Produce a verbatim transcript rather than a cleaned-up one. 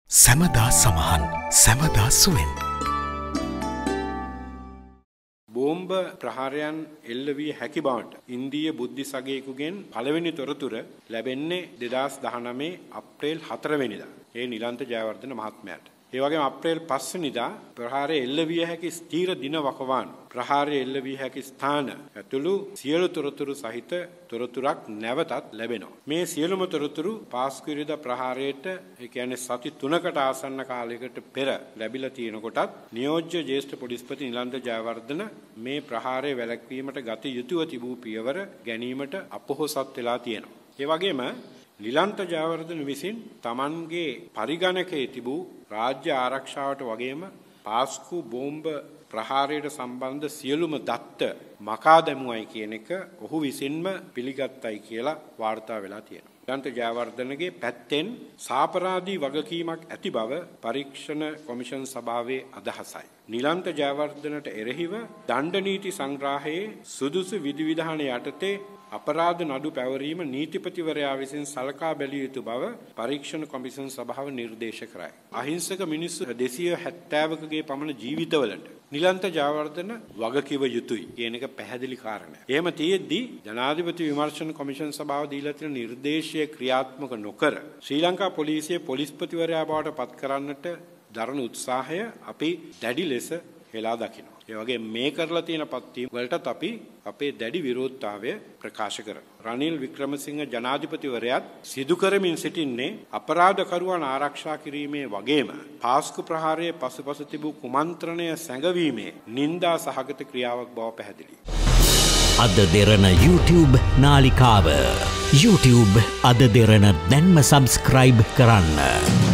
සැමදා සමහන් සැමදා සුවෙන් බෝම්බ ප්‍රහාරයන් එල්ල වී හැකි බවට ඉන්දීය බුද්ධි සගයෙකුගෙන් පළවෙනි තොරතුර ලැබෙන්නේ දෙදාස් දහනවය අප්‍රේල් හතර වෙනිදා. ඒ නිලන්ත ජයවර්ධන මහත්මයාට. ඒ වගේම අප්‍රේල් පහ වෙනිදා ප්‍රහාරය එල්ල විය හැකි ස්ථීර දින වකවානු ප්‍රහාරය එල්ල විය හැකි ස්ථාන ඇතුළු සියලු තොරතුරු සහිත තොරතුරක් නැවතත් ලැබෙනවා. මේ සියලුම තොරතුරු පාස්කු ඉරිදා ප්‍රහාරයට ඒ කියන්නේ සති තුනකට ආසන්න කාලයකට පෙර ලැබිලා තියෙන කොටත් නියෝජ්‍ය ජ්‍යෙෂ්ඨ පොලිස්පති නිලන්ත ජයවර්ධන මේ ප්‍රහාරය වැළැක්වීමට ගත යුතුව තිබූ පියවර ගැනීමට අපොහොසත් වෙලා තියෙනවා. ඒ වගේම නිලන්ත ජයවර්ධන විසින් තමන්ගේ පරිගණකයේ තිබූ රාජ්‍ය ආරක්ෂාවට වගේම පාස්කු බෝම්බ ප්‍රහාරයට සම්බන්ධ සියලුම දත්ත මකා දැමුවයි කියන එක ඔහු විසින්ම පිළිගත්තයි කියලා වාර්තා වෙලා තියෙනවා. නිලන්ත ජයවර්ධනගේ පැත්තෙන් සාපරාධී වගකීමක් ඇති බව පරීක්ෂණ කොමිෂන් සභාවේ අදහසයි. නිලන්ත ජයවර්ධනට එරෙහිව දණ්ඩ නීති සංග්‍රහයේ සුදුසු විධිවිධාන යටතේ අපරාධ නඩු පැවරීම නීතිපතිවරයා විසින් සලකා බැලිය යුතු බව පරීක්ෂණ කොමිෂන් සභාව නිර්දේශ කරයි. අහිංසක මිනිස්සු දෙසිය හැත්තෑවකගේ පමණ ජීවිතවලට නිලන්ත ජයවර්ධන වගකිව යුතුයි කියන එක පැහැදිලි කාරණයක්. එහෙම තියෙද්දි ජනාධිපති විමර්ශන කොමිෂන් සභාව දීලා තියෙන නිර්දේශය ක්‍රියාත්මක නොකර ශ්‍රී ලංකා පොලිසිය පොලිස්පතිවරයා බවට පත් කරන්නට දරන උත්සාහය අපි දැඩි ලෙස හෙලා දකිනවා. ඒ වගේ මේ කරලා තියෙන පත්වීම් වලටත් අපි අපේ දැඩි විරෝධතාවය ප්‍රකාශ කරනවා. රනිල් වික්‍රමසිංහ ජනාධිපතිවරයාත් සිදු කරමින් සිටින්නේ අපරාධකරුවන් ආරක්ෂා කිරීමේ වගේම පාස්කු ප්‍රහාරයේ පසුපස තිබූ කුමන්ත්‍රණය සැඟවීමේ නින්දා සහගත ක්‍රියාවක් බව පැහැදිලියි. අද දෙරණ YouTube නාලිකාව YouTube අද දෙරණ දැන්ම සබස්ක්‍රයිබ් කරන්න.